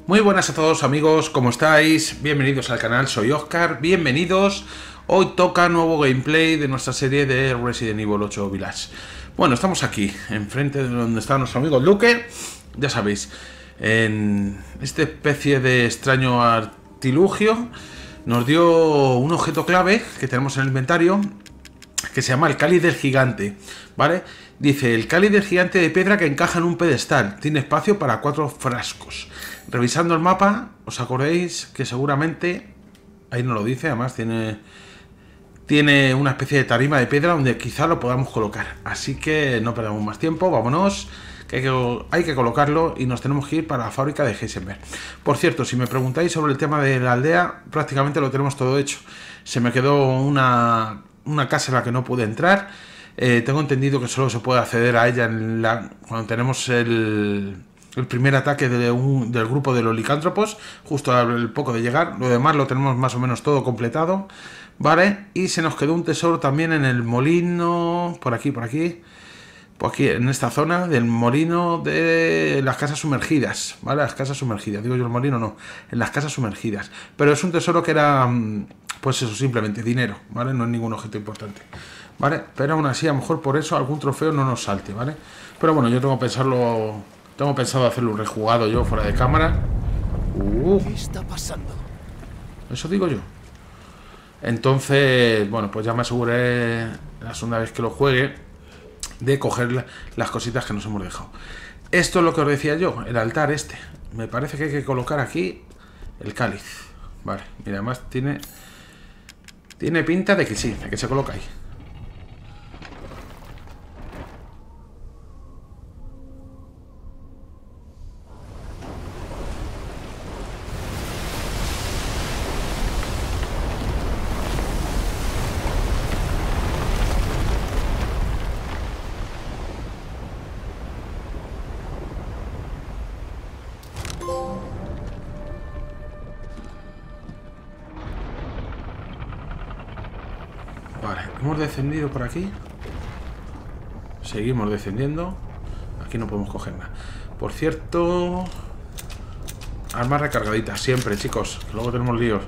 Muy buenas a todos amigos, ¿cómo estáis? Bienvenidos al canal, soy Oscar, bienvenidos. Hoy toca nuevo gameplay de nuestra serie de Resident Evil 8 Village. Bueno, estamos aquí, enfrente de donde está nuestro amigo Luke. Ya sabéis, en esta especie de extraño artilugio nos dio un objeto clave que tenemos en el inventario, que se llama el cáliz del gigante, ¿vale? Dice, el cáliz del gigante de piedra que encaja en un pedestal. Tiene espacio para 4 frascos. Revisando el mapa, os acordáis que seguramente, ahí no lo dice, además tiene una especie de tarima de piedra donde quizá lo podamos colocar. Así que no perdamos más tiempo, vámonos, que hay que colocarlo y nos tenemos que ir para la fábrica de Heisenberg. Por cierto, si me preguntáis sobre el tema de la aldea, prácticamente lo tenemos todo hecho. Se me quedó una casa en la que no pude entrar. Tengo entendido que solo se puede acceder a ella cuando tenemos el primer ataque del grupo de los licántropos, justo al poco de llegar. Lo demás lo tenemos más o menos todo completado, ¿vale? Y se nos quedó un tesoro también en el molino, por aquí, en esta zona del molino de las casas sumergidas, ¿vale? Las casas sumergidas, digo yo el molino no, en las casas sumergidas. Pero es un tesoro que era, pues eso, simplemente dinero, ¿vale? No es ningún objeto importante, ¿vale? Pero aún así, a lo mejor por eso algún trofeo no nos salte, ¿vale? Pero bueno, yo tengo pensado hacerlo rejugado yo fuera de cámara. ¿Qué está pasando? Eso digo yo. Entonces, bueno, pues ya me aseguré la segunda vez que lo juegue de coger las cositas que nos hemos dejado. Esto es lo que os decía yo, el altar este. Me parece que hay que colocar aquí el cáliz. Vale, mira, además tiene pinta de que sí, de que se coloca ahí. Vale, hemos descendido por aquí. Seguimos descendiendo. Aquí no podemos coger nada. Por cierto, armas recargaditas siempre, chicos, que luego tenemos líos.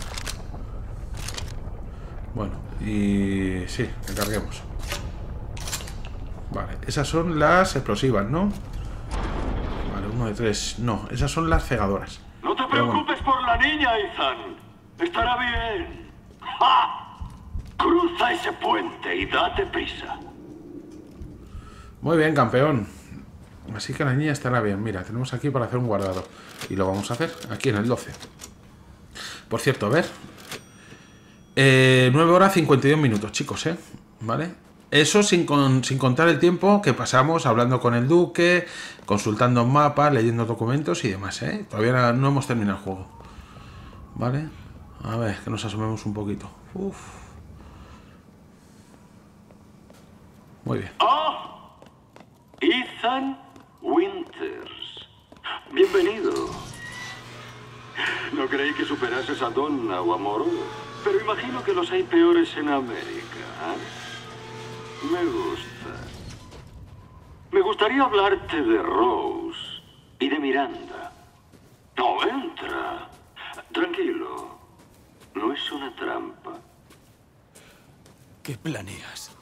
Bueno, y sí, recarguemos. Vale, esas son las explosivas, ¿no? Vale, 1 de 3. No, esas son las cegadoras. No te preocupes por la niña, Ethan. Estará bien. ¡Ja! Cruza ese puente y date prisa. Muy bien, campeón. Así que la niña estará bien. Mira, tenemos aquí para hacer un guardado. Y lo vamos a hacer aquí en el 12. Por cierto, a ver. 9 horas 52 minutos, chicos, ¿eh? ¿Vale? Eso sin contar el tiempo que pasamos hablando con el duque, consultando mapas, leyendo documentos y demás, ¿eh? Todavía no hemos terminado el juego. ¿Vale? A ver, que nos asomemos un poquito. Uf. Muy bien. ¡Ah! Ethan Winters. Bienvenido. No creí que superases a Donna o a Moro, pero imagino que los hay peores en América, ¿eh? Me gusta. Me gustaría hablarte de Rose y de Miranda. No, entra. Tranquilo. No es una trampa. ¿Qué planeas?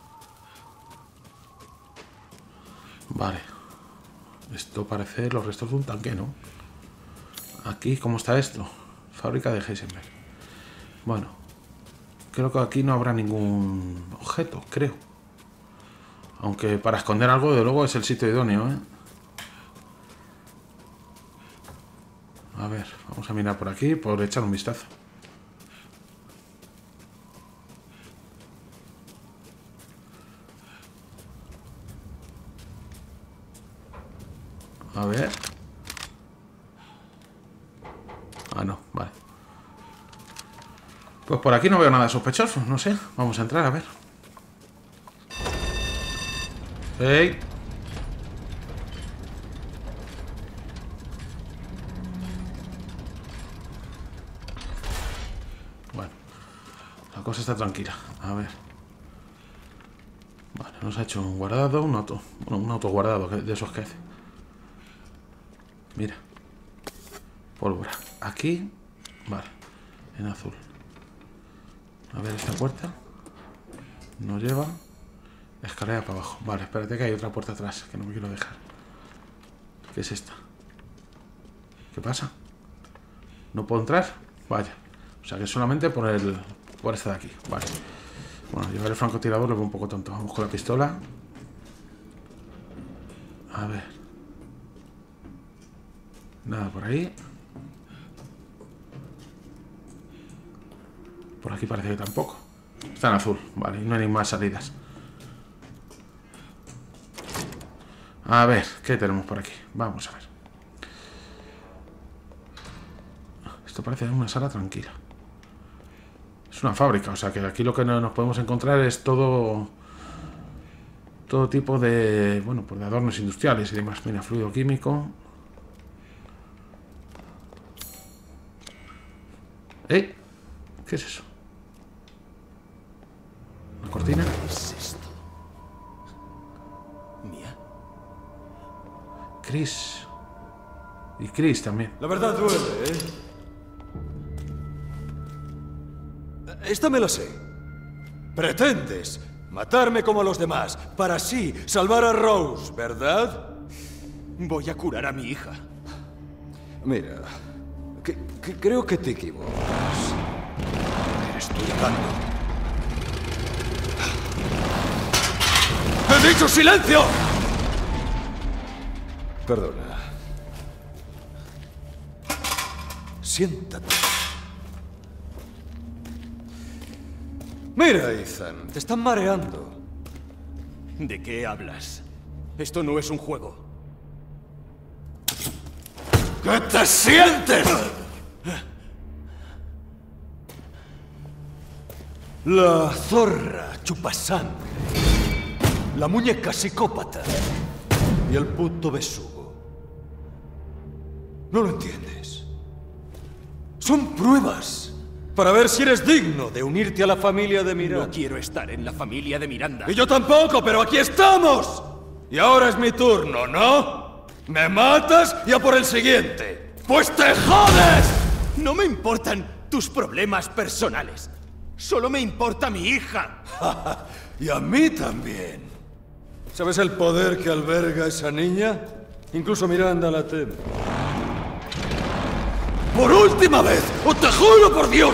Vale. Esto parece los restos de un tanque, ¿no? Aquí, ¿cómo está esto? Fábrica de Heisenberg. Bueno. Creo que aquí no habrá ningún objeto, creo. Aunque para esconder algo, de luego, es el sitio idóneo, ¿eh? A ver, vamos a mirar por aquí, por echar un vistazo. A ver. Ah, no, vale. Pues por aquí no veo nada sospechoso, no sé. Vamos a entrar, a ver. ¡Hey! Bueno, la cosa está tranquila. A ver. Vale, nos ha hecho un guardado, un auto guardado, de esos que hace. Mira. Pólvora. Aquí. Vale. En azul. A ver esta puerta. Nos lleva. Escalera para abajo. Vale, espérate que hay otra puerta atrás que no me quiero dejar. ¿Qué es esta? ¿Qué pasa? ¿No puedo entrar? Vaya. O sea que solamente por esta de aquí. Vale. Bueno, llevar el francotirador lo veo un poco tonto. Vamos con la pistola. A ver. Nada por ahí. Por aquí parece que tampoco. Está en azul. Vale, y no hay más salidas. A ver, ¿qué tenemos por aquí? Vamos a ver. Esto parece una sala tranquila. Es una fábrica, o sea que aquí lo que nos podemos encontrar es todo tipo de, bueno, pues de adornos industriales y demás. Mira, fluido químico. ¿Eh? ¿Qué es eso? ¿Una cortina? ¿Qué es esto? ¿Mía? Chris. Y Chris también. La verdad duele, ¿eh? Esta me la sé. Pretendes matarme como a los demás para así salvar a Rose, ¿verdad? Voy a curar a mi hija. Mira, creo que te equivocas. Estoy hablando. ¡He dicho silencio! Perdona. Siéntate. Mira, Ethan, te están mareando. ¿De qué hablas? Esto no es un juego. ¿Qué te sientes? La zorra chupasangre, la muñeca psicópata y el puto besugo. ¿No lo entiendes? Son pruebas para ver si eres digno de unirte a la familia de Miranda. No quiero estar en la familia de Miranda. Y yo tampoco, pero aquí estamos. Y ahora es mi turno, ¿no? Me matas y a por el siguiente. ¡Pues te jodes! No me importan tus problemas personales. Solo me importa mi hija. Y a mí también. ¿Sabes el poder que alberga esa niña? Incluso Miranda la teme. ¡Por última vez! ¡Os te juro por Dios!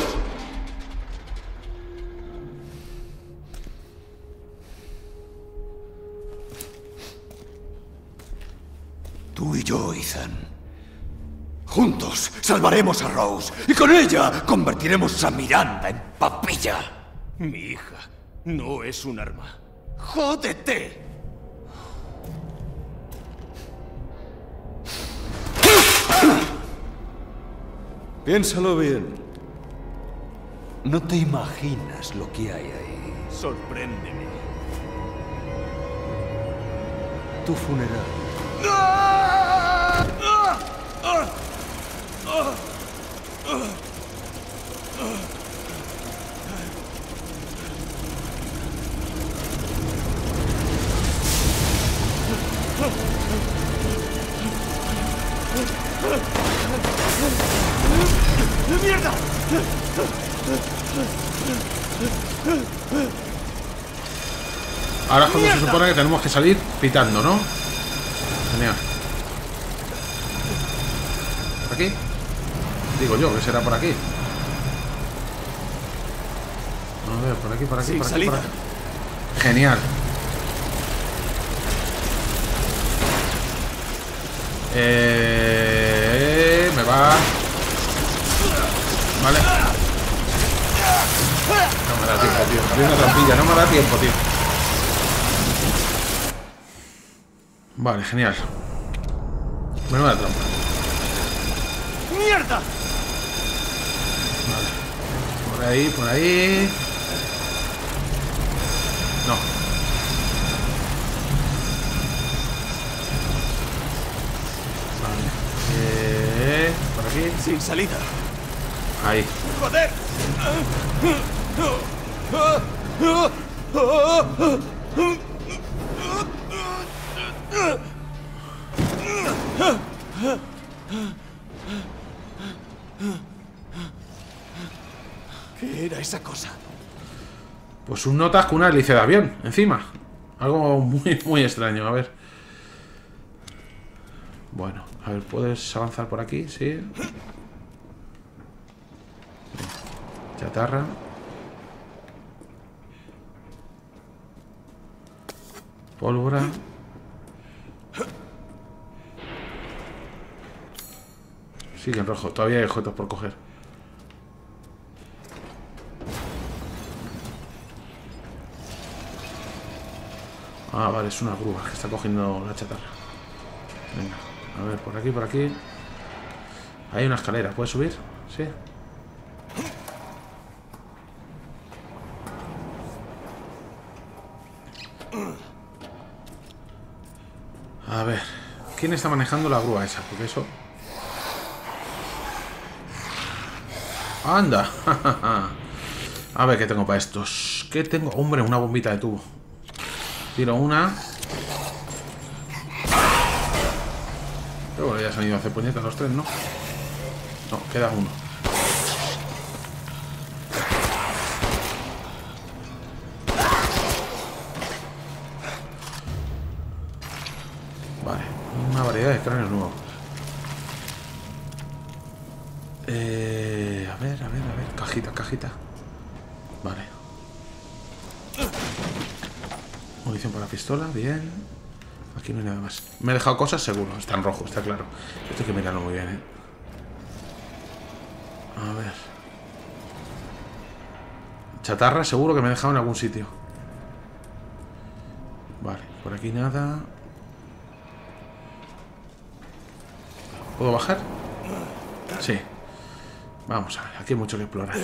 Tú y yo, Ethan. Juntos salvaremos a Rose y con ella convertiremos a Miranda en papilla. Mi hija no es un arma. ¡Jódete! Piénsalo bien. No te imaginas lo que hay ahí. Sorpréndeme. Tu funeral. ¡Mierda! Ahora es cuando se supone que tenemos que salir pitando, ¿no? Genial. ¿Por aquí? Digo yo, que será por aquí. A ver, por aquí, por aquí, Sin por aquí, salida. por aquí. Genial. Me va. Vale. No me da tiempo, tío. Hay una trampilla, no me da tiempo, tío. Vale, genial. Menuda trampa. ¡Mierda! Vale. Por ahí, por ahí. No. Vale. Por aquí. Sin salida. Ahí. ¡Joder! ¿Qué era esa cosa? Pues un notas con una hélice de avión encima. Algo muy, muy extraño. A ver. Bueno, a ver, ¿puedes avanzar por aquí? Sí. Chatarra. Pólvora. Sigue en rojo. Todavía hay objetos por coger. Ah, vale, es una grúa que está cogiendo la chatarra. Venga, a ver, por aquí, por aquí. Hay una escalera, ¿puedes subir? Sí. A ver, ¿quién está manejando la grúa esa? Porque eso... ¡Anda! A ver, ¿qué tengo para estos? ¿Qué tengo? Hombre, una bombita de tubo. Tiro una. Pero bueno, ya se han ido a hacer puñetas los tres, ¿no? No, queda uno. Vale, una variedad de cráneos nuevos. A ver. Cajita. Vale. Munición para la pistola, bien. Aquí no hay nada más. Me he dejado cosas seguro, está en rojo, está claro. Esto hay que mirarlo muy bien, A ver. Chatarra seguro que me he dejado en algún sitio. Vale, por aquí nada. ¿Puedo bajar? Sí. Vamos a ver, aquí hay mucho que explorar.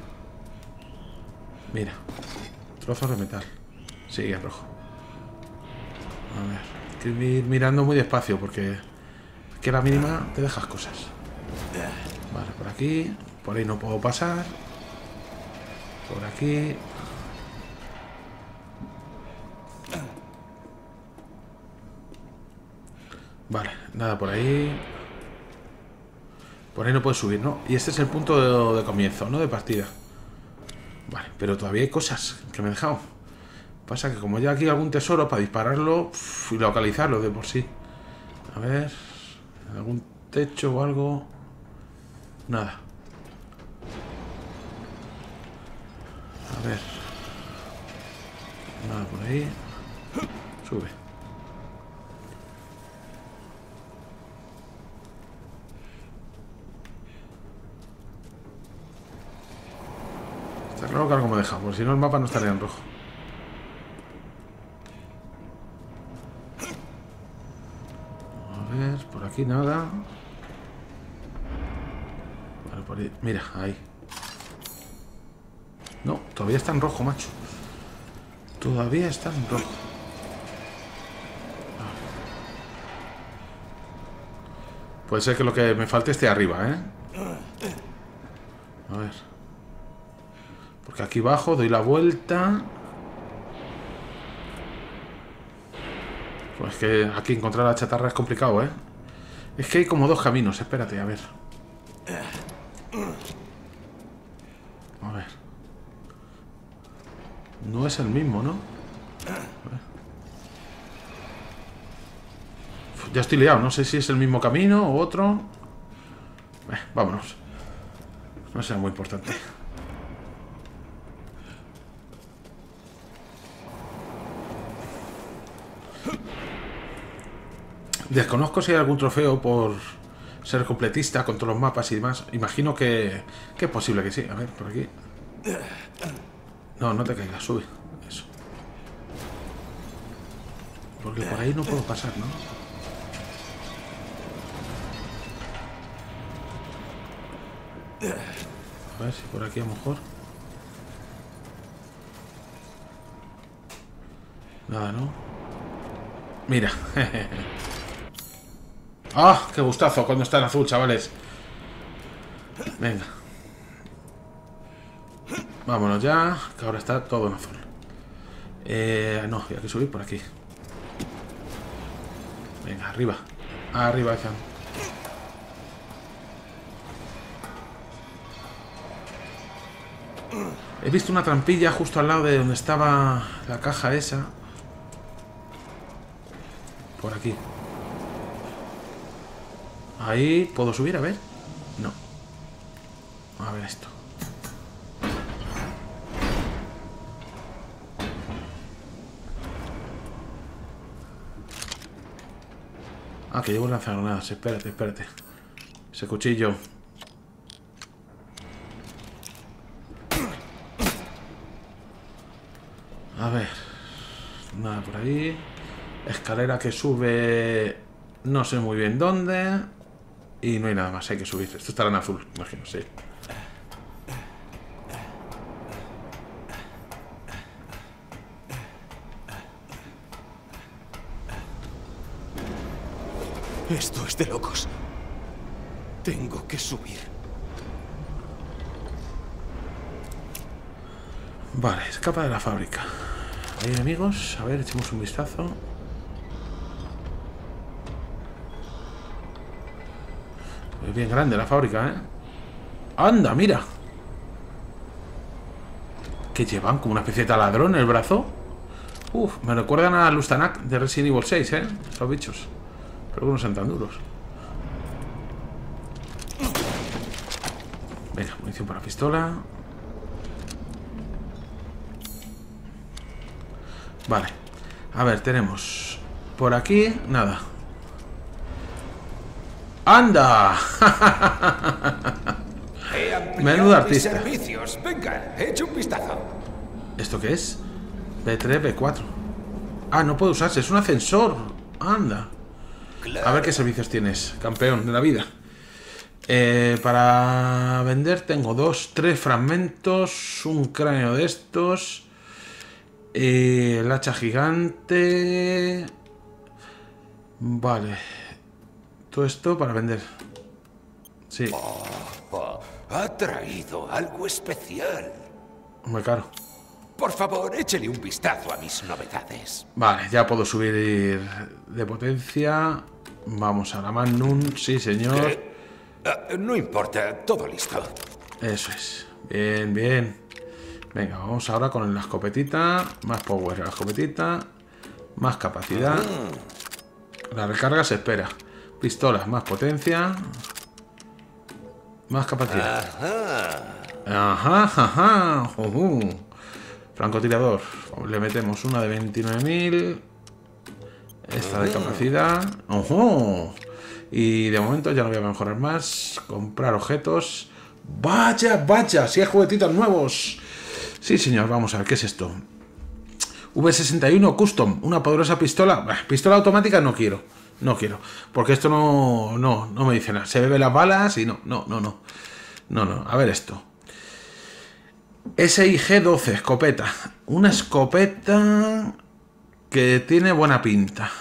Mira. Trozos de metal. Sigue en rojo. A ver, hay que ir mirando muy despacio porque aquí a la mínima te dejas cosas. Vale, por aquí. Por ahí no puedo pasar. Por aquí. Vale, nada por ahí. Por ahí no puedes subir, ¿no? Y este es el punto de comienzo, ¿no? De partida. Vale, pero todavía hay cosas que me he dejado. Pasa que como ya aquí hay algún tesoro para dispararlo y localizarlo de por sí. A ver... ¿algún techo o algo? Nada. A ver... nada por ahí. Sube. Está claro que algo me deja, porque si no el mapa no estaría en rojo. Por aquí nada. Vale, por ahí. Mira, ahí. No, todavía está en rojo, macho. Todavía está en rojo. Puede ser que lo que me falte esté arriba, ¿eh? A ver. Porque aquí abajo doy la vuelta. Pues que aquí encontrar la chatarra es complicado, ¿eh? Es que hay como dos caminos, espérate, a ver. A ver. No es el mismo, ¿no? A ver. Ya estoy liado, no sé si es el mismo camino o otro. Vámonos. No será muy importante. Desconozco si hay algún trofeo por ser completista con todos los mapas y demás. Imagino que es posible que sí. A ver, por aquí. No, no te caigas, sube. Eso. Porque por ahí no puedo pasar, ¿no? A ver si por aquí a lo mejor. Nada, ¿no? Mira. ¡Ah! ¡Qué gustazo cuando está en azul, chavales! Venga. Vámonos ya, que ahora está todo en azul. No, hay que subir por aquí. Venga, arriba. Arriba, Ethan. He visto una trampilla justo al lado de donde estaba la caja esa. Por aquí. Ahí, ¿puedo subir? A ver. No. A ver esto. Ah, que llevo lanzagranadas. Espérate, espérate. Ese cuchillo. A ver. Nada por ahí. Escalera que sube. No sé muy bien dónde. Y no hay nada más, hay que subir. Esto estará en azul, imagino, sí. Esto es de locos. Tengo que subir. Vale, escapa de la fábrica. ¿Hay enemigos? A ver, echemos un vistazo. Es bien grande la fábrica, ¿eh? ¡Anda, mira! ¿Qué llevan? ¿Como una especie de taladrón en el brazo? Uf, me recuerdan a Lustanak de Resident Evil 6, ¿eh? Esos bichos. Pero que no sean tan duros. Venga, munición para pistola. Vale. A ver, tenemos por aquí, nada. ¡Anda! Menudo artista. Servicios. Venga, echa un vistazo. ¿Esto qué es? B3, B4. Ah, no puede usarse, es un ascensor. Anda. A ver qué servicios tienes, campeón de la vida. Para vender tengo 2, 3 fragmentos, un cráneo de estos, el hacha gigante. Vale. Todo esto para vender. Sí. Ha traído algo especial. Muy caro. Por favor, échele un vistazo a mis novedades. Vale, ya puedo subir de potencia. Vamos a la Magnum, sí señor. No importa, todo listo. Eso es. Bien, bien. Venga, vamos ahora con la escopetita. Más power la escopetita. Más capacidad. La recarga se espera. Pistolas, más potencia. Más capacidad. Ajá, ajá. Francotirador. Le metemos una de 29.000. Esta de capacidad. ¡Ojo! Y de momento ya no voy a mejorar más. Comprar objetos. ¡Vaya, vaya! ¡Sí hay juguetitos nuevos! Sí, señor. Vamos a ver, ¿qué es esto? V61 Custom. Una poderosa pistola. Pistola automática no quiero. No quiero. Porque esto no me dice nada. Se bebe las balas y no. A ver esto. SIG-12, escopeta. Una escopeta que tiene buena pinta.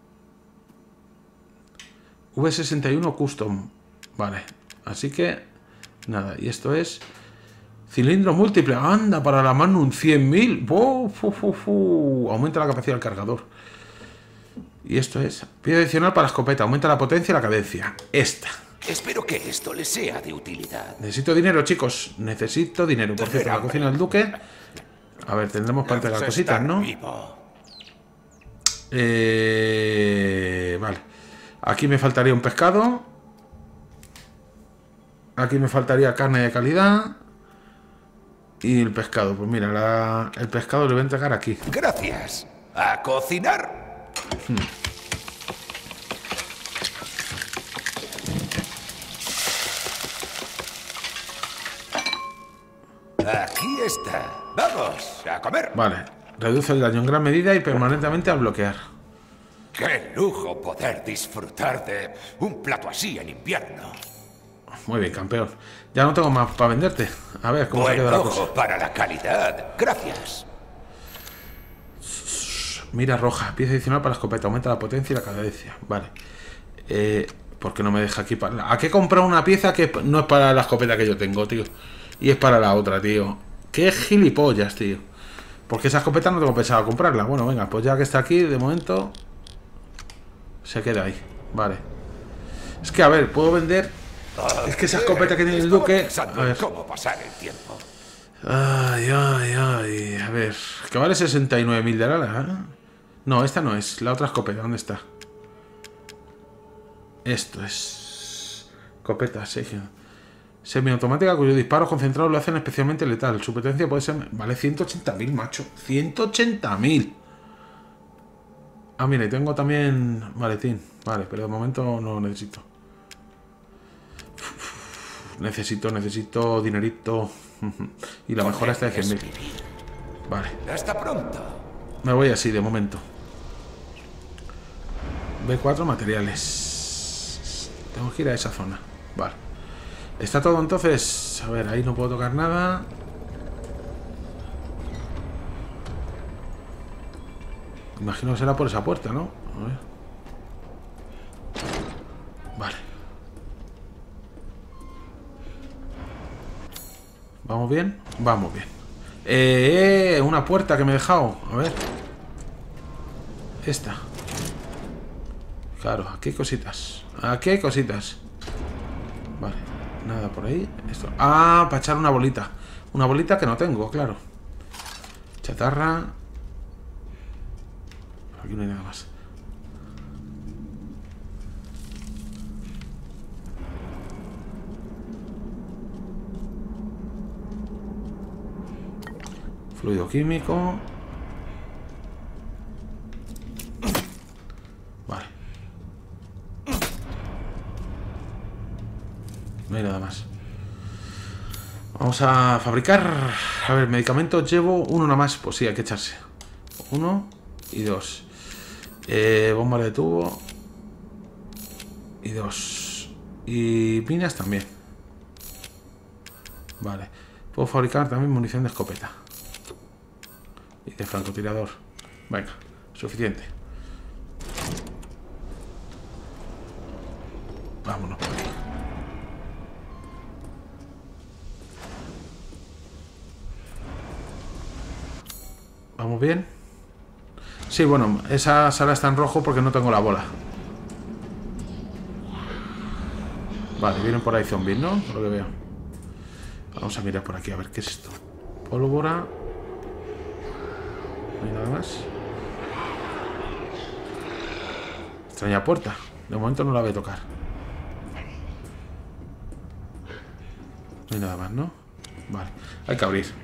V61 Custom. Vale. Así que, nada. Y esto es cilindro múltiple. Anda, para la Magnum 100.000. Aumenta la capacidad del cargador. Y esto es pieza adicional para la escopeta. Aumenta la potencia y la cadencia. Esta. Espero que esto les sea de utilidad. Necesito dinero, chicos. Necesito dinero. Por cierto, la cocina del duque. A ver, tendremos para entregar cositas, ¿no? Vale. Aquí me faltaría un pescado. Aquí me faltaría carne de calidad. Y el pescado. Pues mira, el pescado le voy a entregar aquí. Gracias. A cocinar. Aquí está. Vamos, a comer. Vale. Reduce el daño en gran medida y permanentemente al bloquear. ¡Qué lujo poder disfrutar de un plato así en invierno! Muy bien, campeón. Ya no tengo más para venderte. A ver, ¿cómo se queda la cosa? Ojo para la calidad. Gracias. Mira roja. Pieza adicional para la escopeta. Aumenta la potencia y la cadencia. Vale. ¿Por qué no me deja aquí para... ¿A qué comprar una pieza que no es para la escopeta que yo tengo, tío? Y es para la otra, tío. ¡Qué gilipollas, tío! Porque esa escopeta no tengo pensado comprarla. Bueno, venga, pues ya que está aquí, de momento... se queda ahí. Vale. Es que, a ver, puedo vender... Es que esa escopeta que tiene el duque... A ver. ¿Cómo pasar el tiempo? Ay, ay, ay. A ver, que vale 69.000 de ala, ¿eh? No, esta no es. La otra escopeta, ¿dónde está? Esto es... Escopeta, sí. Semiautomática cuyo disparo concentrado lo hacen especialmente letal. Su potencia puede ser... Vale, 180.000, macho. 180.000. Ah, mira, y tengo también maletín. Vale, pero de momento no lo necesito. Necesito dinerito. Y la mejora está de 100.000. Vale. Hasta pronto. Me voy así de momento. B4 materiales. Tengo que ir a esa zona. Vale. Está todo entonces. A ver, ahí no puedo tocar nada. Imagino que será por esa puerta, ¿no? A ver. Vale. ¿Vamos bien? Vamos bien. Una puerta que me he dejado. A ver. Esta. Claro, aquí hay cositas. Aquí hay cositas. Vale. Nada por ahí. Esto. Ah, para echar una bolita. Una bolita que no tengo, claro. Chatarra. Aquí no hay nada más. Fluido químico. Vale. No hay nada más. Vamos a fabricar. A ver, medicamentos llevo uno nada más. Pues sí, hay que echarse. 1 y 2. Bomba de tubo. Y 2. Y minas también. Vale. Puedo fabricar también munición de escopeta. Y de francotirador. Venga, suficiente. Vámonos por aquí. ¿Vamos bien? Sí, bueno, esa sala está en rojo porque no tengo la bola. Vale, vienen por ahí zombies, ¿no? Por lo que veo. Vamos a mirar por aquí a ver qué es esto. Pólvora. No hay nada más. Extraña puerta. De momento no la voy a tocar. No hay nada más, ¿no? Vale, hay que abrir.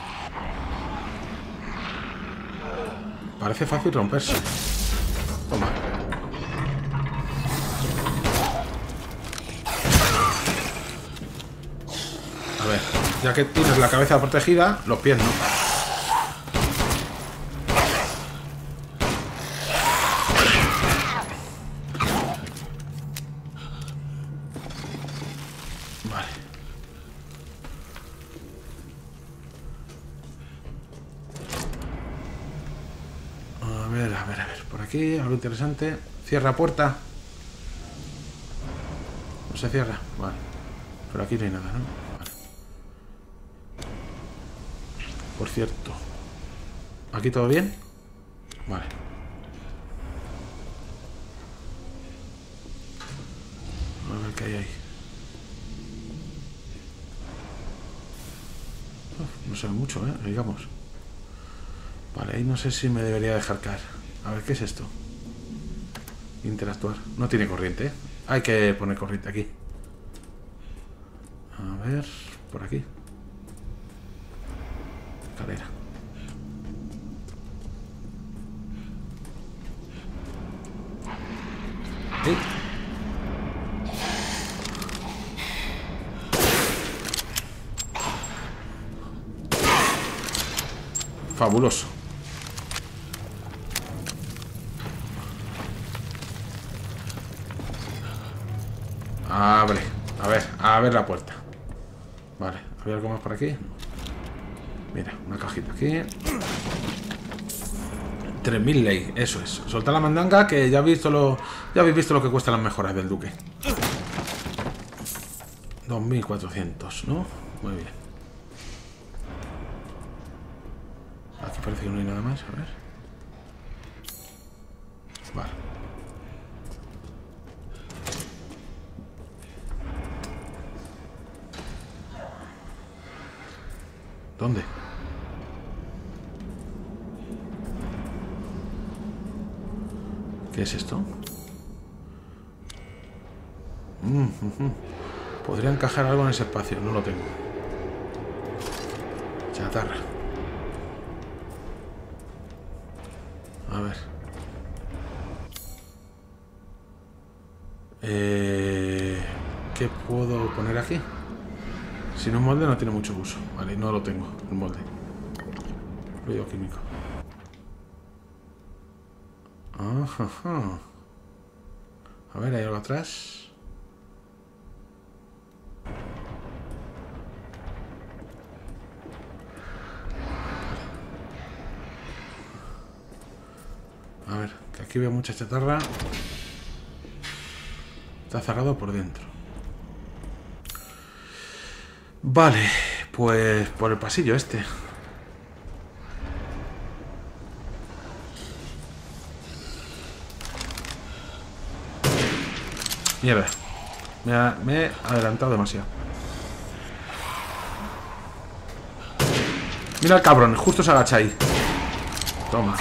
Parece fácil romperse. Toma. A ver, ya que tienes la cabeza protegida, los pies no. Vale. A ver, por aquí, algo interesante. Cierra puerta. No se cierra, vale. Pero aquí no hay nada, ¿no? Vale. Por cierto. ¿Aquí todo bien? Vale. A ver qué hay ahí. No se ve mucho, digamos. Vale, ahí no sé si me debería dejar caer. A ver, ¿qué es esto? Interactuar. No tiene corriente, ¿eh? Hay que poner corriente aquí. A ver, por aquí. Escalera. ¿Sí? Fabuloso. Abre. A ver la puerta. Vale, ¿había algo más por aquí? Mira, una cajita aquí. 3.000 ley, eso es. Soltar la mandanga, que ya habéis visto lo que cuestan las mejoras del duque. 2.400, ¿no? Muy bien. Aquí parece que no hay nada más, a ver. Vale. ¿Dónde? ¿Qué es esto? Podría encajar algo en ese espacio. No lo tengo. Chatarra. A ver. ¿Qué puedo poner aquí? Si no, un molde no tiene mucho uso. Vale, no lo tengo, el molde. Fluido químico. Ajá. A ver, hay algo atrás. A ver, que aquí veo mucha chatarra. Está cerrado por dentro. Vale, pues por el pasillo este. Mierda. Me he adelantado demasiado. Mira el cabrón, justo se agacha ahí. Toma.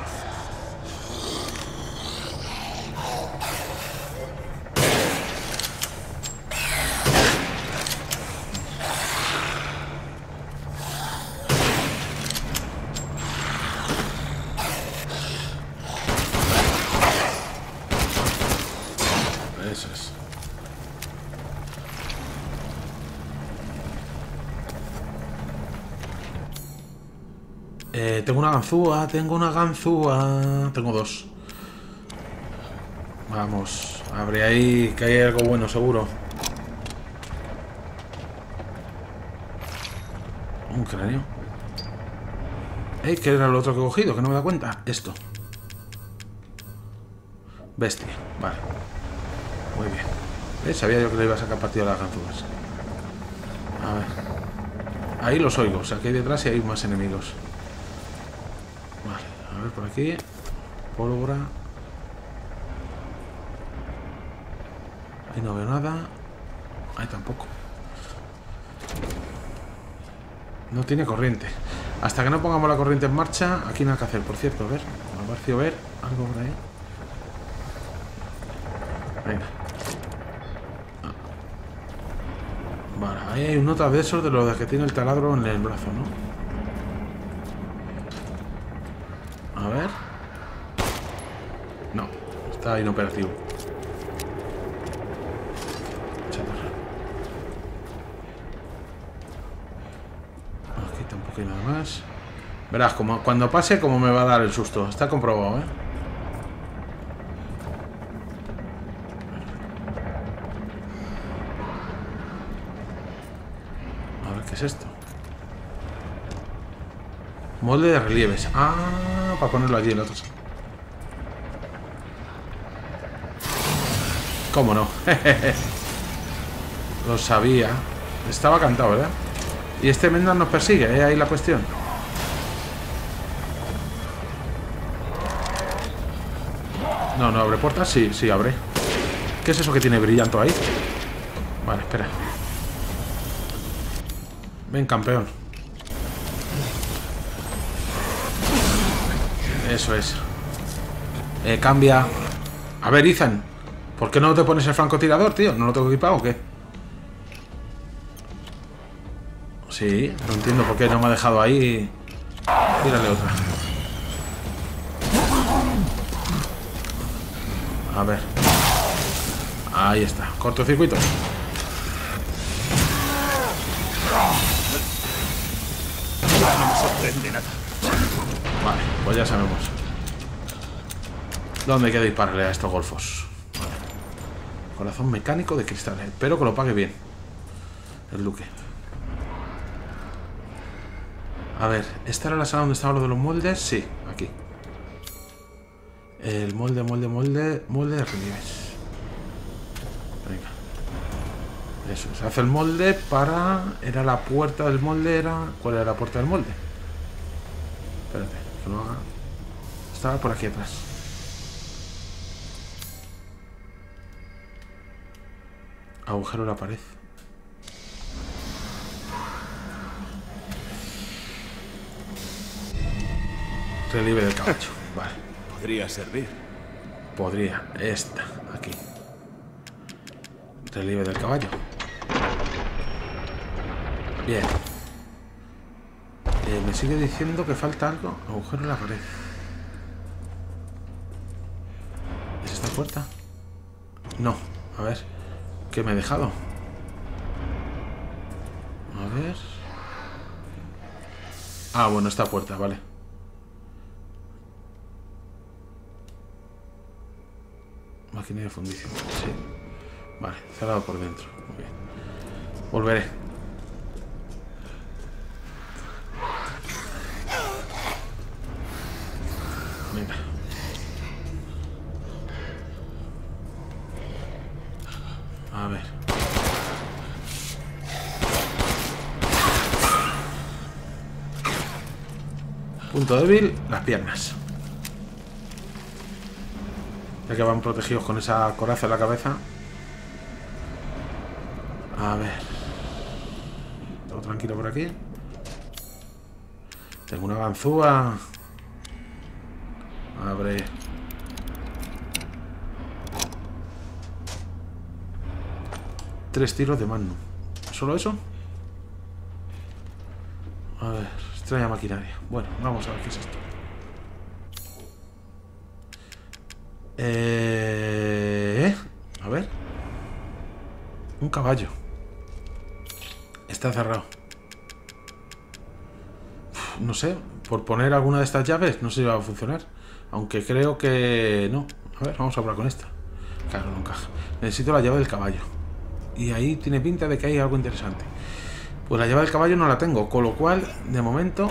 Eso es. Tengo una ganzúa, tengo dos. Vamos, abre ahí, que hay algo bueno, seguro. Un cráneo. ¿Qué era lo otro que he cogido? Que no me da cuenta. Esto. Bestia, vale. Muy bien. Sabía yo que le iba a sacar partido a las ganzúas. A ver. Ahí los oigo, o sea que hay detrás y hay más enemigos. Vale, a ver por aquí. Pólvora. Ahí no veo nada. Ahí tampoco. No tiene corriente. Hasta que no pongamos la corriente en marcha, aquí no hay que hacer, por cierto. A ver, me ha parecido ver algo por ahí. Venga. Vale, ahí hay un nota de esos de lo de que tiene el taladro en el brazo, ¿no? A ver. No, está inoperativo. Chatarra. Aquí tampoco hay nada más. Verás, como cuando pase, como me va a dar el susto. Está comprobado, ¿eh? ¿Qué es esto? Molde de relieves. Ah, para ponerlo allí el otro. ¿Cómo no? Lo sabía. Estaba cantado, ¿verdad? Y este Mendan nos persigue, ¿eh? Ahí la cuestión. No, no abre puertas. Sí, sí abre. ¿Qué es eso que tiene brillante ahí? Vale, espera. Ven, campeón. Eso es. Cambia. A ver, Ethan, ¿por qué no te pones el francotirador, tío? ¿No lo tengo equipado o qué? Sí, no entiendo por qué no me ha dejado ahí. Tírale otra. A ver. Ahí está. Cortocircuito. No me sorprende nada. Vale, pues ya sabemos dónde hay que dispararle a estos golfos. Vale. Corazón mecánico de cristal. Espero que lo pague bien el duque. A ver, ¿esta era la sala donde estaba lo de los moldes? Sí, aquí. El molde de relieves. Venga. Eso, se hace el molde para... Era la puerta del molde, era... ¿Cuál era la puerta del molde? Espérate, que lo haga. Estaba por aquí atrás. Agujero en la pared. Relieve del caballo. Vale. Podría servir. Podría. Esta. Aquí. Relieve del caballo. Bien. Me sigue diciendo que falta algo. Agujero en la pared. ¿Es esta puerta? No. A ver. ¿Qué me he dejado? A ver. Ah, bueno, esta puerta, vale. Máquina de fundición. Sí. Vale, cerrado por dentro. Muy bien. Volveré. Venga. A ver. Punto débil, las piernas. Ya que van protegidos con esa coraza en la cabeza. A ver. Todo tranquilo por aquí. Tengo una ganzúa. Abre. Tres tiros de Magnum. ¿Solo eso? A ver, extraña maquinaria. Bueno, vamos a ver qué es esto. A ver. Un caballo. Está cerrado. No sé, por poner alguna de estas llaves no sé si va a funcionar. Aunque creo que no. A ver, vamos a probar con esta. Claro, no encaja. Necesito la llave del caballo. Y ahí tiene pinta de que hay algo interesante. Pues la llave del caballo no la tengo, con lo cual, de momento...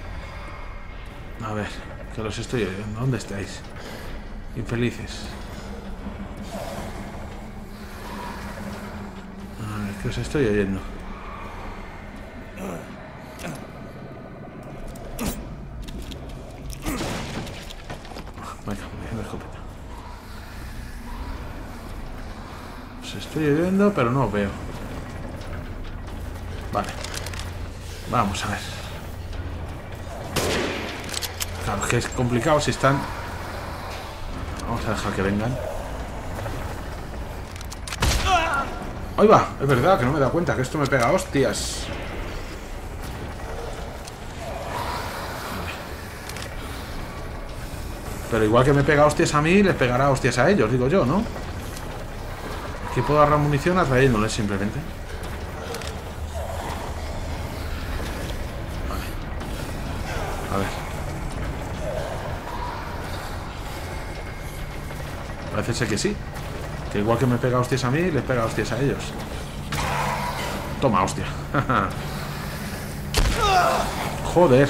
A ver, que los estoy oyendo. ¿Dónde estáis? Infelices. A ver, que os estoy oyendo. Venga, me dejo la escopeta. Os estoy oyendo, pero no os veo. Vale. Vamos a ver. Claro, es que es complicado si están... Vamos a dejar que vengan. ¡Ahí va! Es verdad que no me he dado cuenta que esto me pega hostias. Pero igual que me pega hostias a mí, les pegará hostias a ellos, digo yo, ¿no? Aquí puedo agarrar munición atrayéndoles simplemente. Vale. A ver. Parece ser que sí. Que igual que me pega hostias a mí, les pega hostias a ellos. Toma, hostia. Joder.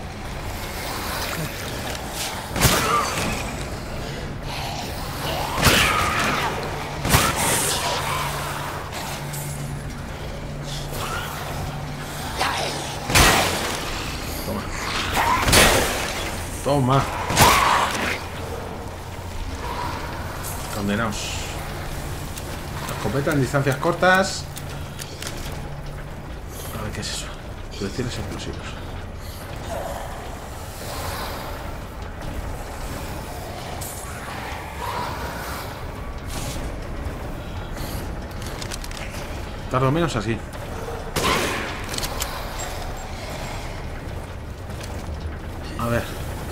Toma. Condenaos. La escopeta en distancias cortas. A ver qué es eso. Proyectiles explosivos. Tardo menos así. A ver.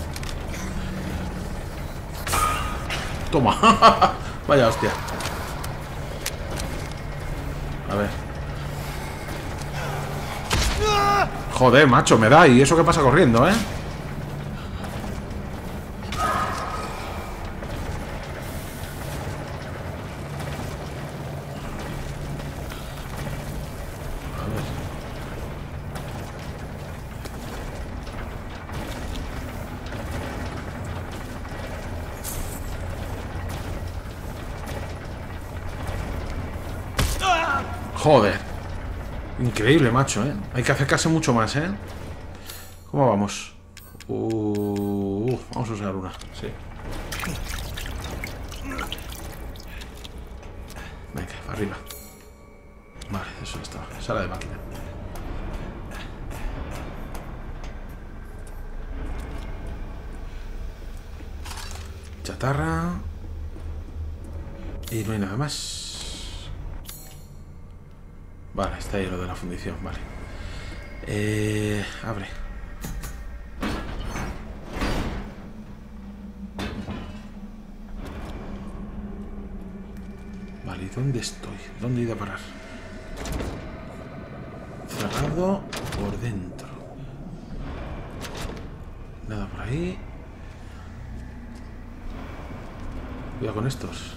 Toma. Vaya hostia. A ver. Joder, macho, me da. ¿Y eso qué pasa corriendo, eh? Joder. Increíble, macho, ¿eh? Hay que acercarse mucho más, ¿eh? ¿Cómo vamos? Vamos a usar una, sí. Venga, arriba. Vale, eso está. Sala de máquina. Chatarra. Y no hay nada más. Vale, está ahí lo de la fundición, vale. Abre. Vale, ¿y dónde estoy? ¿Dónde he ido a parar? Cerrado por dentro. Nada por ahí. Cuidado con estos.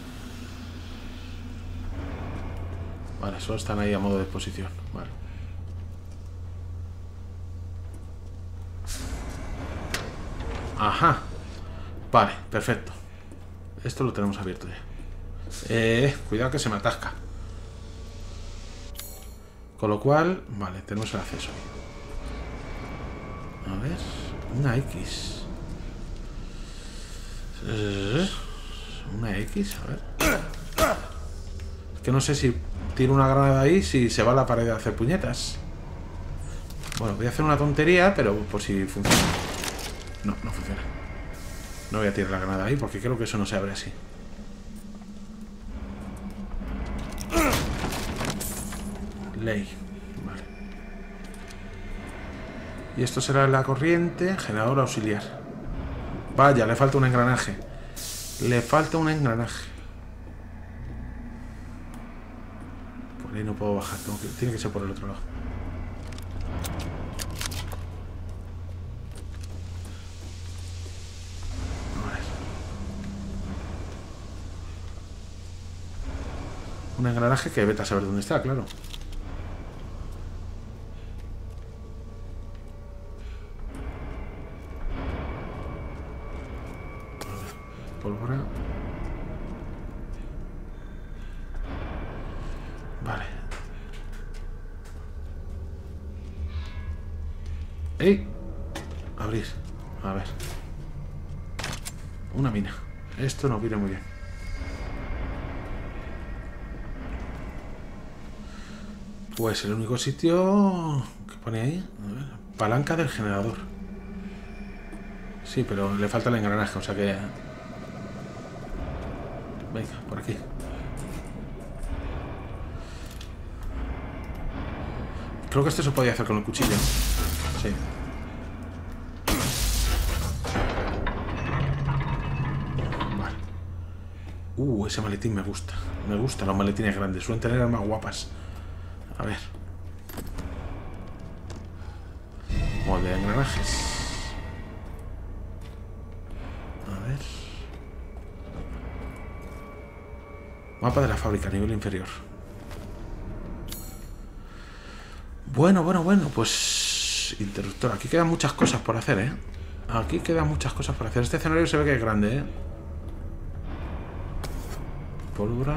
Vale, solo están ahí a modo de exposición. Vale. Ajá. Vale, perfecto. Esto lo tenemos abierto ya. Cuidado que se me atasca. Con lo cual, vale, tenemos el acceso. A ver, una X. Una X, a ver. Es que no sé si tiro una granada ahí, si se va a la pared a hacer puñetas. Bueno, voy a hacer una tontería, pero por si funciona. No, no funciona. No voy a tirar la granada ahí porque creo que eso no se abre así. Ley. Vale. Y esto será la corriente. Generador auxiliar. Vaya, le falta un engranaje. Le falta un engranaje. Por ahí no puedo bajar. Tiene que ser por el otro lado. A ver. Un engranaje que vete a saber dónde está, claro. Pólvora. Vale. ¡Ey! Abrir. A ver. Una mina. Esto no viene muy bien. Pues el único sitio que pone ahí. A ver. Palanca del generador. Sí, pero le falta el engranaje, o sea que... Venga, por aquí. Creo que esto se podía hacer con el cuchillo. Sí. Vale. Ese maletín me gusta. Me gustan los maletines grandes. Suelen tener armas guapas. A ver. Molde de engranajes. A ver. Mapa de la fábrica, nivel inferior. Bueno, pues... Interruptor. Aquí quedan muchas cosas por hacer, ¿eh? Aquí quedan muchas cosas por hacer. Este escenario se ve que es grande, ¿eh? Pólvora.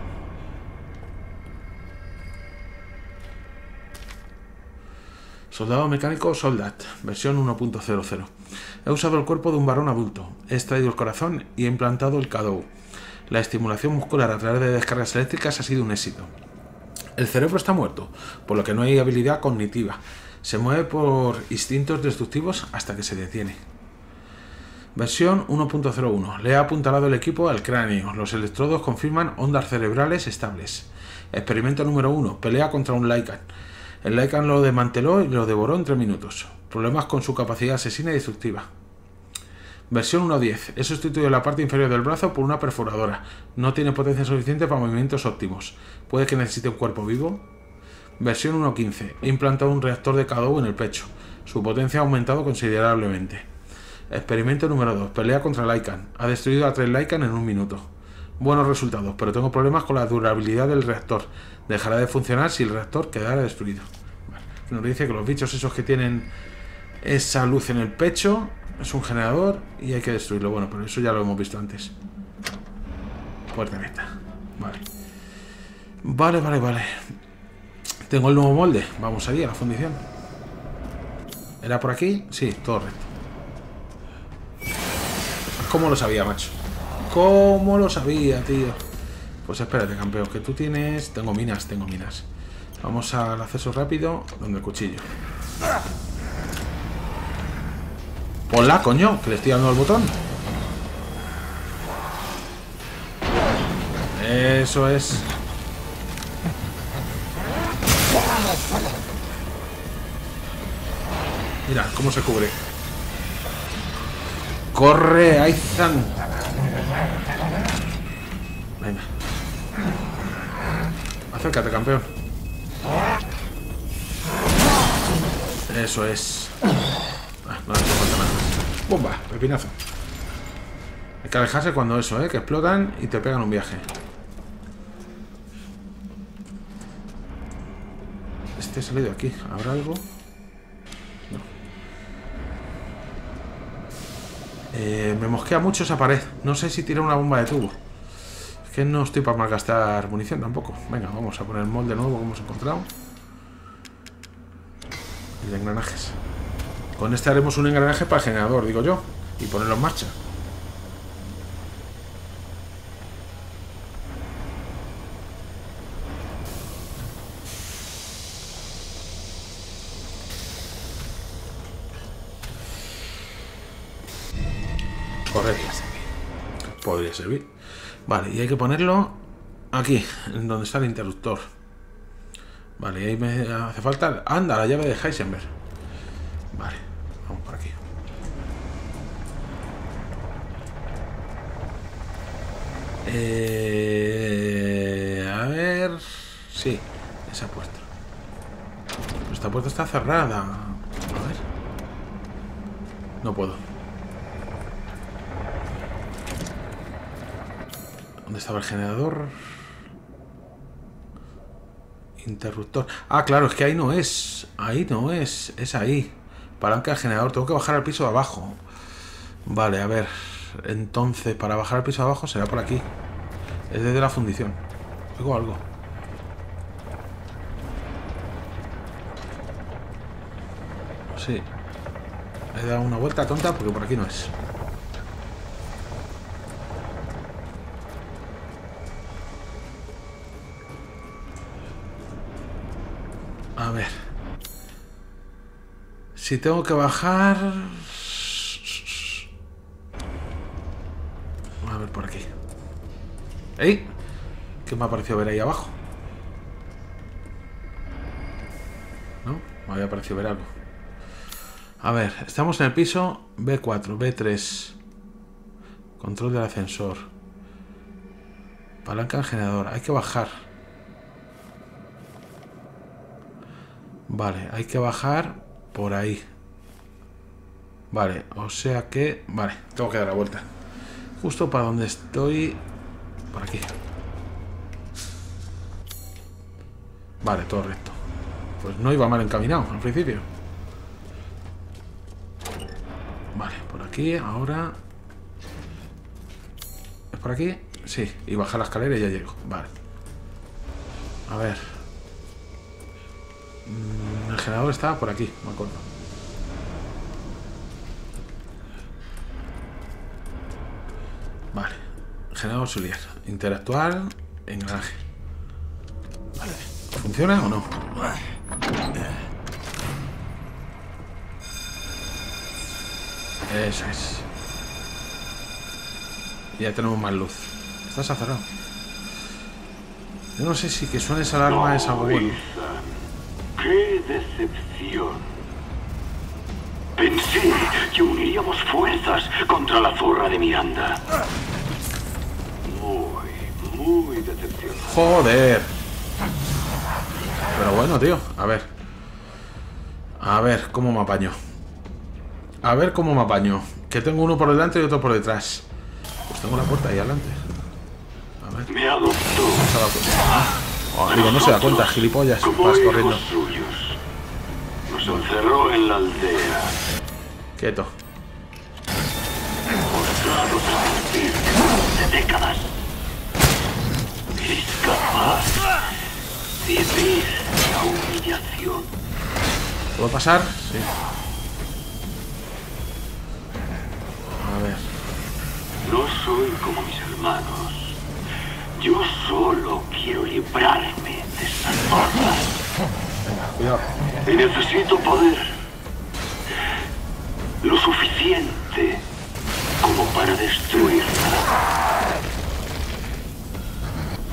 Soldado mecánico Soldat, versión 1.00. He usado el cuerpo de un varón adulto. He extraído el corazón y he implantado el CADO. La estimulación muscular a través de descargas eléctricas ha sido un éxito. El cerebro está muerto, por lo que no hay habilidad cognitiva. Se mueve por instintos destructivos hasta que se detiene. Versión 1.01. Le ha apuntalado el equipo al cráneo. Los electrodos confirman ondas cerebrales estables. Experimento número 1. Pelea contra un Lycan. El Lycan lo desmanteló y lo devoró en 3 minutos. Problemas con su capacidad asesina y destructiva. Versión 1.10. He sustituido la parte inferior del brazo por una perforadora. No tiene potencia suficiente para movimientos óptimos. Puede que necesite un cuerpo vivo. Versión 1.15. He implantado un reactor de CADO en el pecho. Su potencia ha aumentado considerablemente. Experimento número 2. Pelea contra Lycan. Ha destruido a 3 Lycan en 1 minuto. Buenos resultados, pero tengo problemas con la durabilidad del reactor. Dejará de funcionar si el reactor quedara destruido. Vale. Nos dice que los bichos esos que tienen esa luz en el pecho es un generador y hay que destruirlo. Bueno, pero eso ya lo hemos visto antes. Puerta abierta. Vale. Tengo el nuevo molde. Vamos allí a la fundición. ¿Era por aquí? Sí, todo recto. ¿Cómo lo sabía, macho? ¿Cómo lo sabía, tío? Pues espérate, campeón, que tú tienes... Tengo minas. Vamos al acceso rápido, donde el cuchillo. Ponla, coño, que le estoy dando el botón. Eso es. Mira cómo se cubre. ¡Corre, Aizan! Venga. Acércate, campeón. Eso es. No hace falta nada. ¡Bomba! Pepinazo. Hay que alejarse cuando eso, que explotan y te pegan un viaje. Este ha salido aquí. ¿Habrá algo? Me mosquea mucho esa pared. No sé si tira una bomba de tubo. Es que no estoy para malgastar munición tampoco. Venga, vamos a poner el molde nuevo que hemos encontrado. Y de engranajes. Con este haremos un engranaje para el generador, digo yo. Y ponerlo en marcha. Correcto. Podría servir. Vale, y hay que ponerlo aquí, en donde está el interruptor. Vale, y ahí me hace falta... ¡Anda! La llave de Heisenberg. Vale, vamos por aquí. A ver... Sí, esa puerta. Pero esta puerta está cerrada. A ver. No puedo. ¿Dónde estaba el generador? Interruptor. Ah, claro, es que ahí no es. Ahí no es. Es ahí. Palanca del generador. Tengo que bajar al piso de abajo. Vale, a ver. Entonces, para bajar al piso de abajo será por aquí. Es desde la fundición. Oigo algo. Sí. He dado una vuelta tonta porque por aquí no es. A ver. Si tengo que bajar... A ver por aquí. ¡Ey! ¿Qué me ha parecido ver ahí abajo? ¿No? Me había parecido ver algo. A ver, estamos en el piso B4, B3. Control del ascensor. Palanca del generador. Hay que bajar. Vale, hay que bajar por ahí. Vale, o sea que... Vale, tengo que dar la vuelta. Justo para donde estoy... Por aquí. Vale, todo recto. Pues no iba mal encaminado al principio. Vale, por aquí, ahora... ¿Es por aquí? Sí, y bajar la escalera y ya llego. Vale. A ver... El generador estaba por aquí, me acuerdo. Vale. Generador auxiliar. Interactuar. Engranaje. Vale. ¿Funciona o no? Eso es. Ya tenemos más luz. Estás cerrado. Yo no sé si que suene esa alarma es algo bueno. ¡Qué decepción! Pensé que uniríamos fuerzas contra la zorra de Miranda. Muy decepcionante. ¡Joder! Pero bueno, tío, a ver. A ver cómo me apaño. A ver cómo me apaño. Que tengo uno por delante y otro por detrás. Pues tengo la puerta ahí adelante. A ver. Me adoptó. Digo, no se da cuenta, gilipollas. Vas corriendo. Suyos. Nos encerró en la aldea. Quieto. Mostrados a vivir de décadas. Es capaz de ver la humillación. ¿Puedo pasar? Sí. A ver. No soy como mis hermanos. Yo solo quiero librarme de estas zorras. Venga, cuidado. Y necesito poder. Lo suficiente como para destruirla.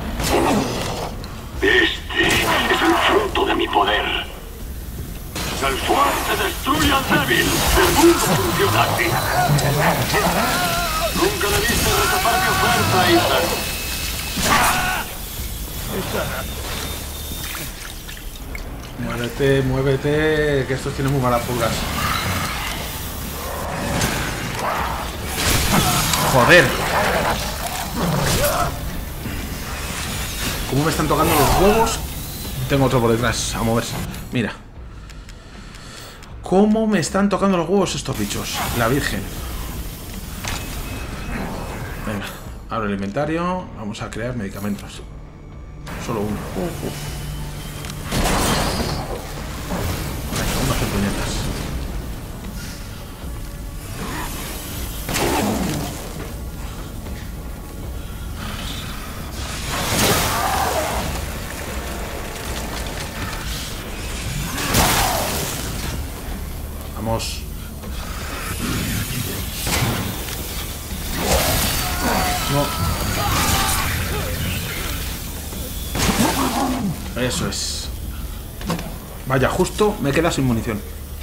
se destruye al débil. El mundo funciona así. Nunca debiste rechazar mi oferta, Ethan. Muévete, muévete, que estos tienen muy malas pulgas. Joder. ¿Cómo me están tocando los huevos? Tengo otro por detrás, a moverse. Mira. ¿Cómo me están tocando los huevos estos bichos? La Virgen. Venga, abro el inventario. Vamos a crear medicamentos. Solo uno. Venga, uno hace puñetas. Vamos. No. Eso es. Vaya, justo me queda sin munición.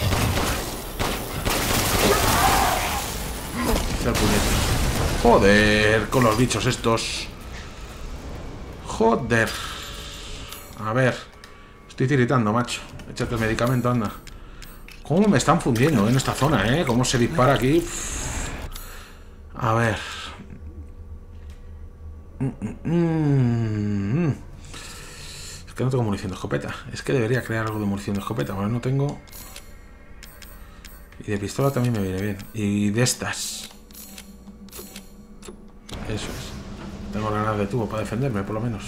Joder, con los bichos estos. Joder. A ver. Estoy tiritando, macho. Échate el medicamento, anda. ¿Cómo me están fundiendo en esta zona, eh? ¿Cómo se dispara aquí? A ver. Es que no tengo munición de escopeta. Es que debería crear algo de munición de escopeta. Bueno, no tengo. Y de pistola también me viene bien. Y de estas. Eso es. Tengo granadas de tubo para defenderme, por lo menos.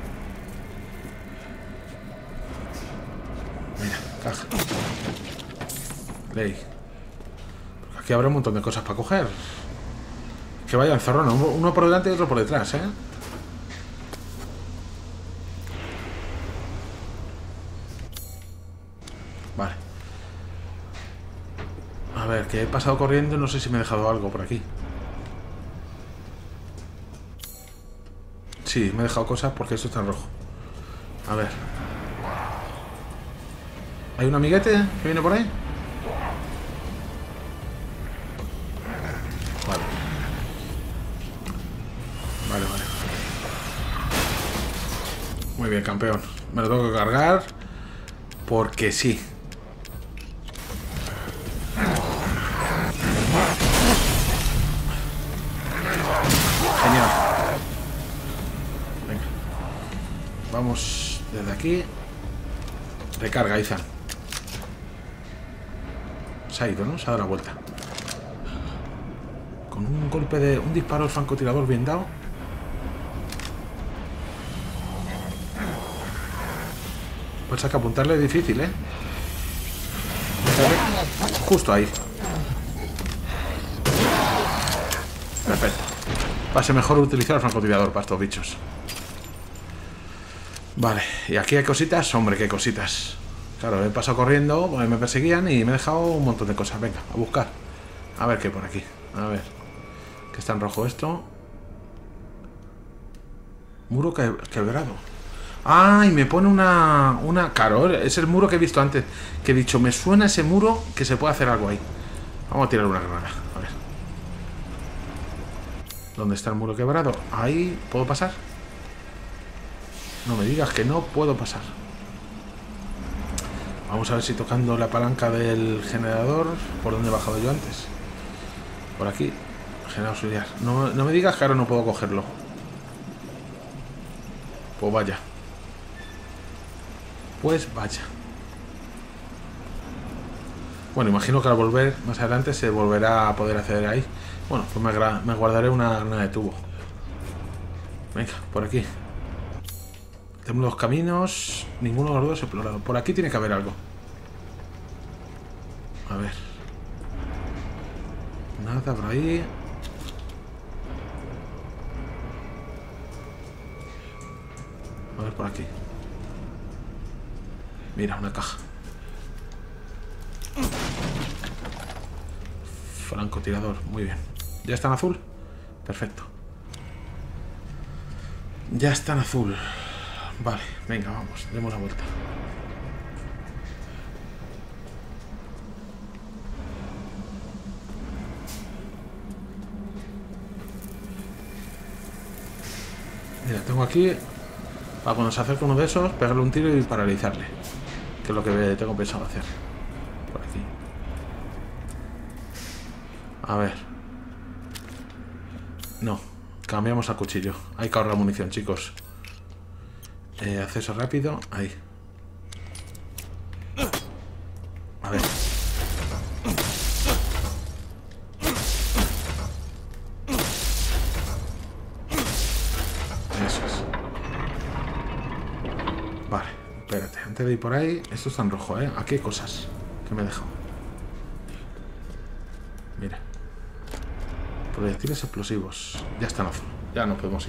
Mira, caja. Ley. Aquí habrá un montón de cosas para coger. Que vayan zorrona. Uno por delante y otro por detrás, ¿eh? Vale. A ver, que he pasado corriendo. No sé si me he dejado algo por aquí. Sí, me he dejado cosas porque esto está en rojo. A ver. ¿Hay un amiguete que viene por ahí? Vale. Vale, vale. Muy bien, campeón. Me lo tengo que cargar porque sí. Genial. Venga. Vamos desde aquí. Recarga, Ethan. Se ha ido, ¿no? Se ha dado la vuelta. Con un golpe de... un disparo al francotirador bien dado. Pues hay que apuntarle difícil, ¿eh? Justo ahí. Perfecto. Va a ser mejor utilizar el francotirador para estos bichos. Vale. Y aquí hay cositas. Hombre, qué cositas. Claro, he pasado corriendo, me perseguían y me he dejado un montón de cosas. Venga, a buscar. A ver qué hay por aquí. A ver. Que está en rojo esto. Muro quebrado. Ah, y me pone una... Claro, es el muro que he visto antes. Que he dicho, me suena ese muro que se puede hacer algo ahí. Vamos a tirar una granada. A ver. ¿Dónde está el muro quebrado? Ahí. ¿Puedo pasar? No me digas que no puedo pasar. Vamos a ver si tocando la palanca del generador. ¿Por dónde he bajado yo antes? Por aquí. Generador auxiliar. No me digas que ahora no puedo cogerlo. Pues vaya. Pues vaya. Bueno, imagino que al volver más adelante se volverá a poder acceder ahí. Bueno, pues me guardaré una granada de tubo. Venga, por aquí. Tenemos los caminos. Ninguno de los dos explorado. Por aquí tiene que haber algo. A ver. Nada por ahí. A ver por aquí. Mira, una caja. Francotirador, muy bien. ¿Ya está en azul? Perfecto. Ya está en azul. Vale, venga, vamos, demos la vuelta. Mira, tengo aquí, para cuando se acerque uno de esos, pegarle un tiro y paralizarle. Que es lo que tengo pensado hacer. Por aquí. A ver. No, cambiamos al cuchillo. Hay que ahorrar munición, chicos. Acceso rápido, ahí. A ver. Eso es. Vale, espérate. Antes de ir por ahí, esto está en rojo, ¿eh? Aquí hay cosas que me he dejado. Mira. Proyectiles explosivos. Ya está en azul. Ya no podemos ir.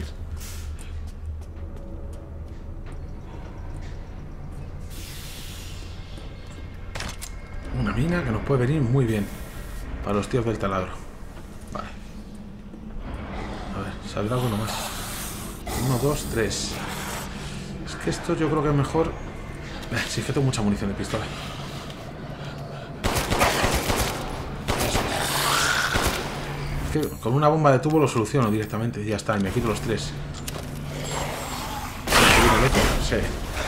Una mina que nos puede venir muy bien para los tíos del taladro. Vale. A ver, saldrá uno más. 1, 2, 3. Es que esto yo creo que es mejor. Si es que tengo mucha munición de pistola. Es que con una bomba de tubo lo soluciono directamente. Y ya está, y me quito los 3. Sí.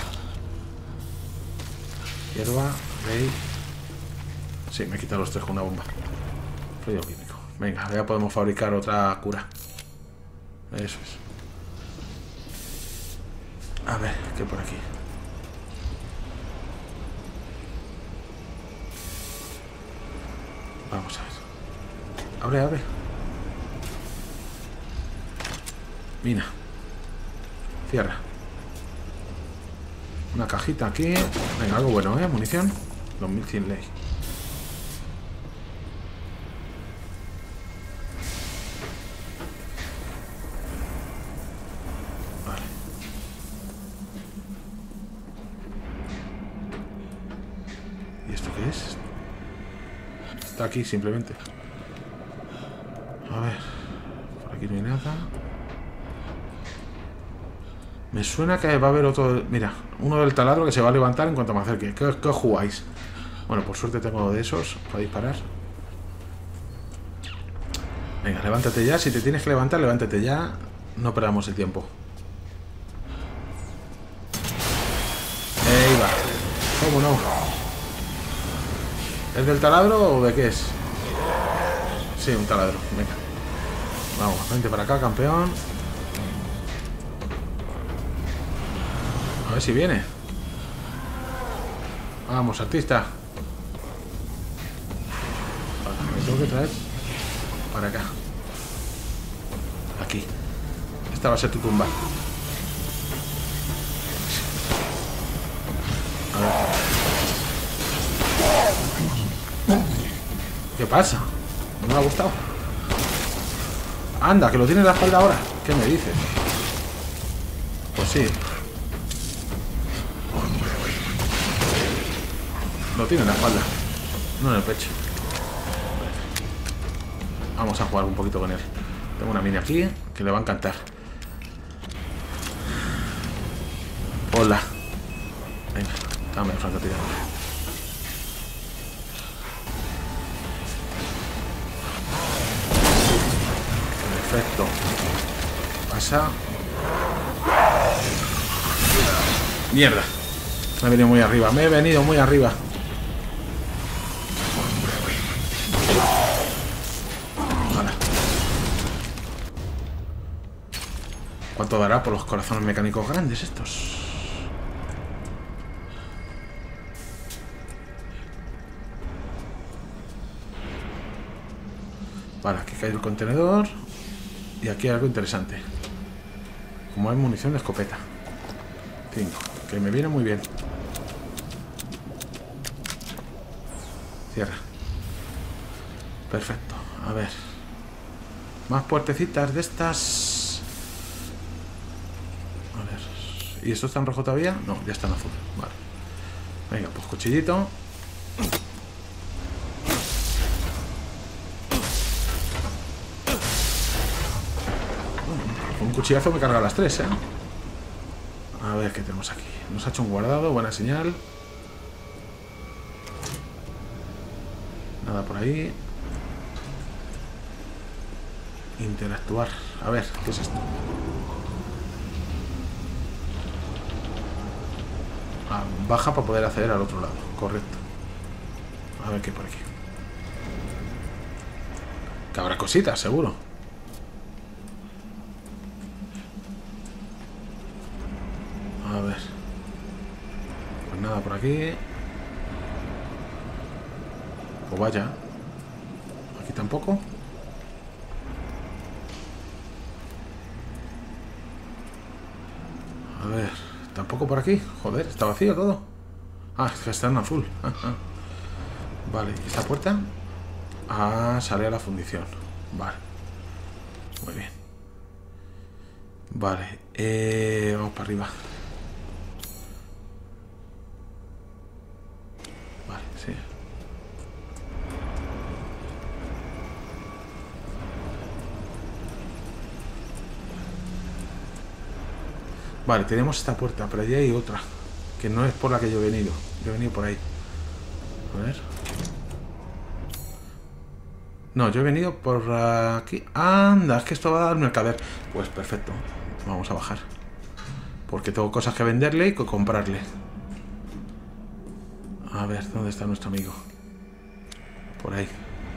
Hierba, rey. Sí, me he quitado los 3 con una bomba. Fluido químico. Venga, ya podemos fabricar otra cura. Eso es. A ver, ¿qué por aquí? Vamos a ver. Abre, abre. Mina. Cierra. Una cajita aquí. Venga, algo bueno, ¿eh? Munición. 2100 ley. Está aquí simplemente. A ver. Por aquí no hay nada. Me suena que va a haber otro. Mira, uno del taladro que se va a levantar en cuanto me acerque. ¿Qué jugáis? Bueno, por suerte tengo de esos para disparar. Venga, levántate ya. Si te tienes que levantar, levántate ya. No perdamos el tiempo. Ahí va. ¿Cómo no? ¿Es del taladro o de qué es? Sí, un taladro. Venga. Vamos, vente para acá, campeón. A ver si viene. Vamos, artista. Vale, me tengo que traer para acá. Aquí. Esta va a ser tu tumba. A ver. ¿Qué pasa? ¿No me ha gustado? Anda, que lo tiene en la espalda ahora. ¿Qué me dices? Pues sí. Lo tiene en la espalda, no en el pecho. Vamos a jugar un poquito con él. Tengo una mina aquí que le va a encantar. Hola. Venga, dame el francotirador. Perfecto. Pasa. Mierda. Me he venido muy arriba. Me he venido muy arriba. Vale. ¿Cuánto dará por los corazones mecánicos grandes estos? Vale, aquí cae el contenedor. Y aquí hay algo interesante. Como hay munición de escopeta. 5. Que me viene muy bien. Cierra. Perfecto. A ver. Más puertecitas de estas. A ver. ¿Y esto está en rojo todavía? No, ya está en azul. Vale. Venga, pues cuchillito. Con un cuchillazo me carga las 3, ¿eh? A ver qué tenemos aquí. Nos ha hecho un guardado, buena señal. Nada por ahí. Interactuar. A ver, ¿qué es esto? baja para poder acceder al otro lado. Correcto. A ver qué hay por aquí. Que habrá cositas, seguro. A ver. Pues nada por aquí. Pues vaya. Aquí tampoco. A ver. Tampoco por aquí. Joder, está vacío todo. Ah, es que está en azul. Vale, ¿y esta puerta? Ah, sale a la fundición. Vale. Muy bien. Vale. Vamos para arriba. Vale, sí. Vale, tenemos esta puerta, pero allí hay otra. Que no es por la que yo he venido. Yo he venido por ahí. A ver. No, yo he venido por aquí. Anda, es que esto va a dar mercader. Pues perfecto. Vamos a bajar. Porque tengo cosas que venderle y que comprarle. A ver, ¿dónde está nuestro amigo? Por ahí.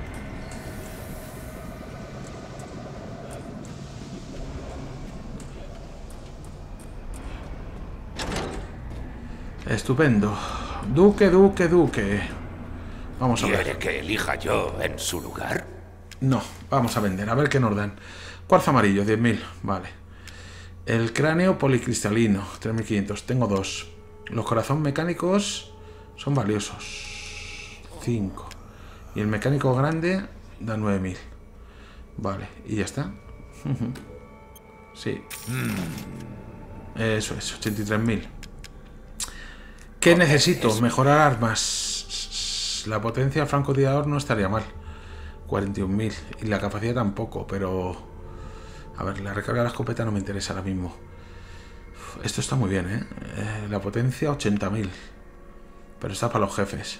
Estupendo. Duque, duque, duque. Vamos a ver. ¿Quiere que elija yo en su lugar? No, vamos a vender. A ver qué nos dan. Cuarzo amarillo, 10.000. Vale. El cráneo policristalino, 3.500. Tengo 2. Los corazones mecánicos son valiosos. 5. Y el mecánico grande da 9.000. Vale, y ya está. Sí. Eso es, 83.000. ¿Qué necesito? Mejorar armas. La potencia del francotirador no estaría mal. 41.000. Y la capacidad tampoco, pero... A ver, la recarga de la escopeta no me interesa ahora mismo. Esto está muy bien, ¿eh? La potencia, 80.000. Pero está para los jefes.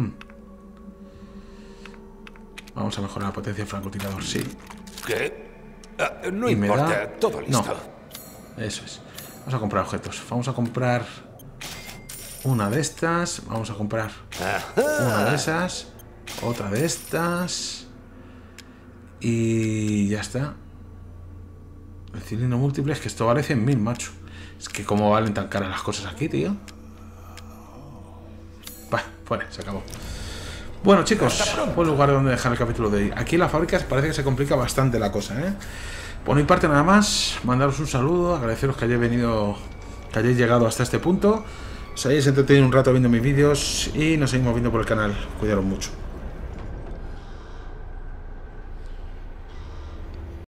Vamos a mejorar la potencia del francotirador, sí. ¿Qué? No Y me importa, da... todo listo. No, eso es. Vamos a comprar objetos. Vamos a comprar una de estas. Vamos a comprar una de esas. Otra de estas. Y ya está. El cilindro múltiple, es que esto vale 100.000, macho. Es que cómo valen tan caras las cosas aquí, tío. Va, fuera, se acabó. Bueno, chicos, buen lugar donde dejar el capítulo de hoy. Aquí en la fábrica parece que se complica bastante la cosa, ¿eh? Por mi parte nada más, mandaros un saludo, agradeceros que hayáis venido, que hayáis llegado hasta este punto, os hayáis entretenido un rato viendo mis vídeos y nos seguimos viendo por el canal. Cuidaros mucho.